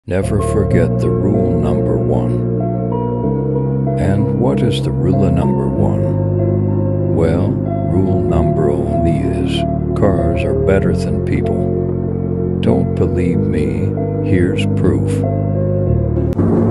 Never forget the rule number one. And what is the rule of number one? Well, rule number only is cars are better than people. Don't believe me? Here's proof.